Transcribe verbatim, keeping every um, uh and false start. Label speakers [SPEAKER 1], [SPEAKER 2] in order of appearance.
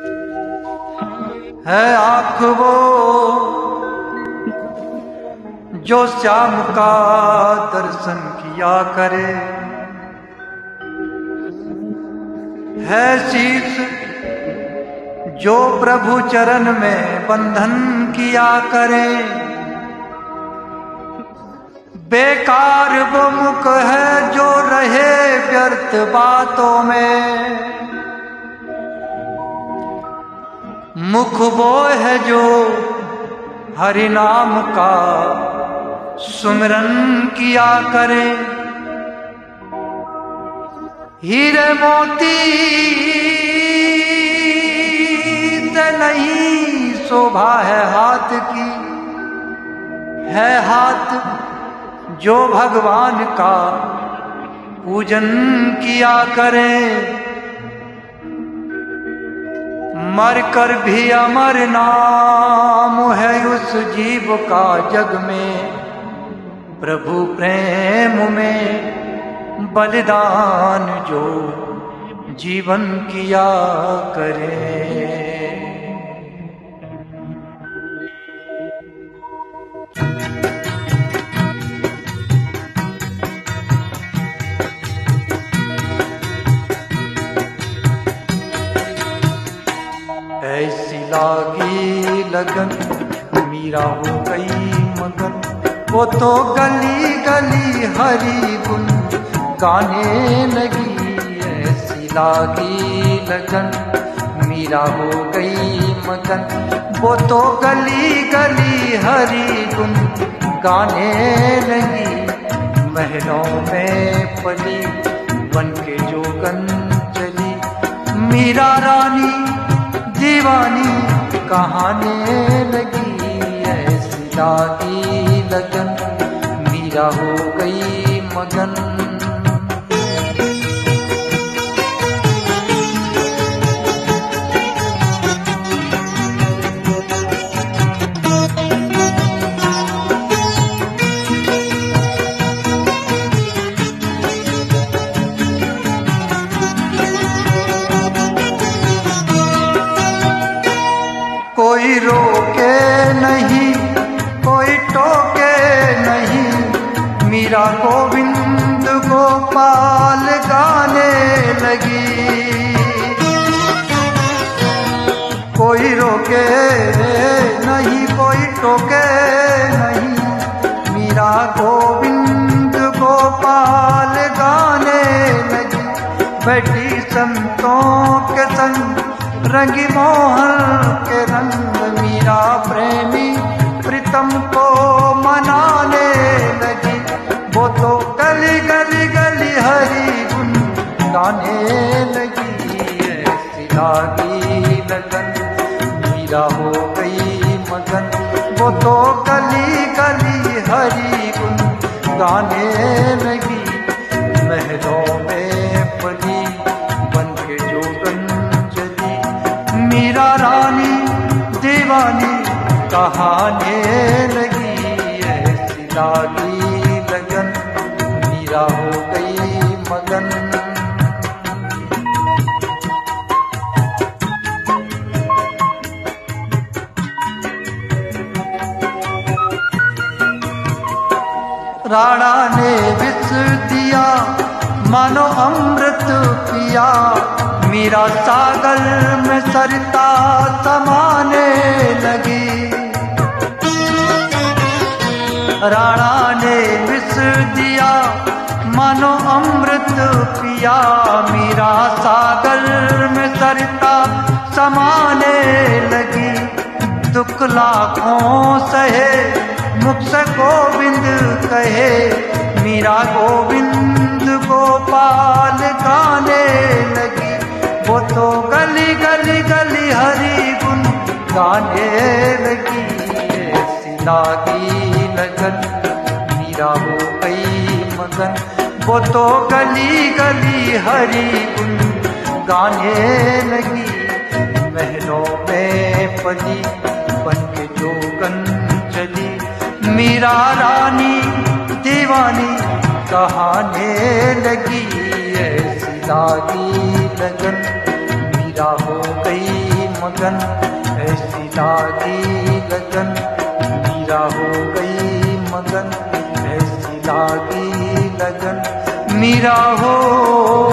[SPEAKER 1] है आँख वो जो श्याम का दर्शन किया करे, है शीश जो प्रभु चरण में बंधन किया करे। बेकार वो मुख है जो रहे व्यर्थ बातों में, मुख वो है जो हरि नाम का सुमिरन किया करे। हीरे मोती से नहीं शोभा है हाथ की, है हाथ जो भगवान का पूजन किया करे। मर कर भी अमर नाम है उस जीव का जग में, प्रभु प्रेम में बलिदान जो जीवन किया करे। ऐसी लागी लगन मीरा हो गई मगन, वो तो गली गली हरि गुण गाने लगी। ऐसी लागी लगन मीरा हो गई मगन, वो तो गली गली हरि गुण गाने लगी। महलों में पली बन के जोगन चली, मीरा रानी दीवानी कहाने लगी। ऐसी लागी लगन मीरा हो गई मगन। कोई रोके नहीं कोई टोके नहीं, मीरा गोविंद गोपाल गाने लगी। कोई रोके नहीं कोई टोके नहीं, मीरा गोविंद गोपाल गाने लगी। बैठी संतों के संग रंगी मोहन के रंग, मीरा प्रेमी प्रीतम को मनाने लगी। वो तो गली गली गली हरि गुण गाने लगी। ऐसी लागी लगन मीरा हो गई मगन, वो तो गली गली हरि गुण गाने लगी। महलों में पली बन के जोगन चली, मीरा रानी दीवानी कहाने लगी। ऐसी लागी लगन मीरा हो गई मगन। राणा ने विष दिया मानो अमृत पिया, मीरा सागर में सरिता समाने लगी। राणा ने विष दिया मानो अमृत पिया, मीरा सागर में सरिता समाने लगी। दुख लाखों सहे मुख से गोविंद कहे, मीरा गोविंद गोपाल गाने लगी। वो तो गली गली गली हरि गुण गाने लगी। ऐसी लागी लगन मीरा हो गई मगन, वो तो गली गली हरि गुण गाने लगी। महलों में पली बन के जोगन चली, मीरा रानी दीवानी कहाने लगी। ऐसी लागी लगन मीरा हो गई लगन, ऐसी लागी लगन, मीरा हो गई मगन, ऐसी लागी लगन, मीरा हो